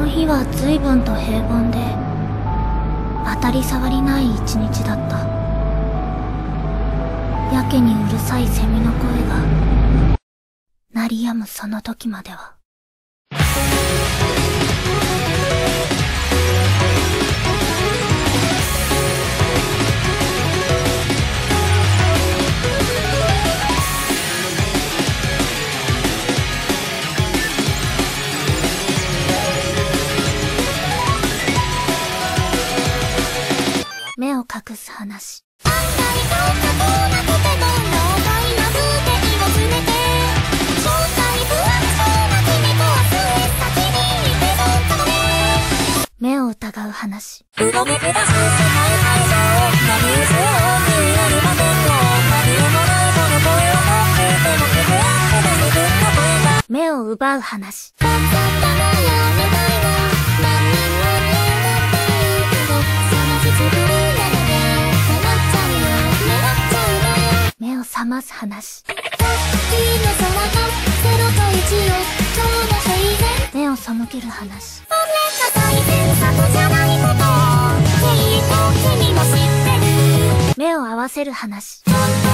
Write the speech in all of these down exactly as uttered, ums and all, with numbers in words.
の日は随分と平凡で当たり障りない一日だった。やけにうるさいセミの声が鳴り止むその時までは。目を隠す話。あんなに顔が遠なくても老体な風景を詰めて、正体不安そうな君とは末先にいてどうかもね。目を疑う話。うごめくだす世界会場、何をそうになるまでも、何をもないその声を持っていても気分アップで自分の声が。目を奪う話。バカだなやめたいな、何人もねだって言うけど、その実ぶり目を覚ます話。目を背ける話。目を合わせる話。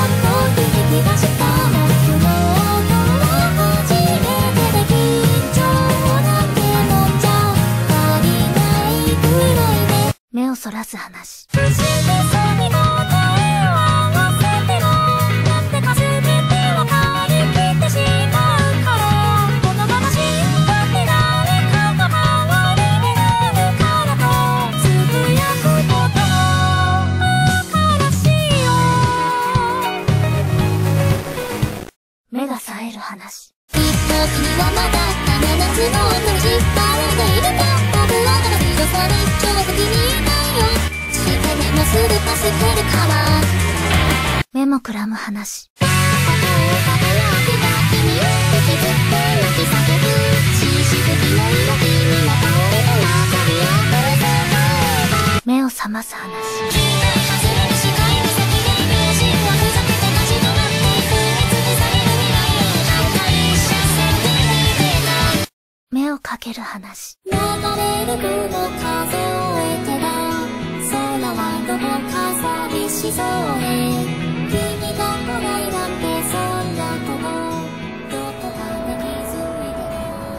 目をそらす話。目が冴える話。きっと君はまだあの夏の音に引っ張られているか。僕はまだ広さに今日的にいないよ。して目もすぐパスしてるから。目もくらむ話。片を食べられた君を引きずって泣き叫ぶ。ししぶきの色君も倒れて中身あふれてた。目を覚ます話。目をかける話。流れる雲数えてた。空はどこか寂しそうね。君が来ないなんてそんなことどこかで気づいて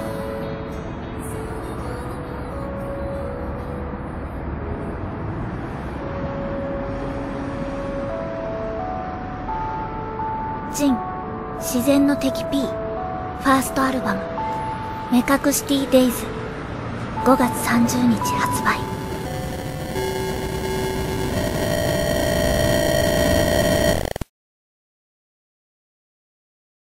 た。ジン、自然の敵 P、ファーストアルバム目隠し ティーデイズ、ごがつさんじゅうにち発売。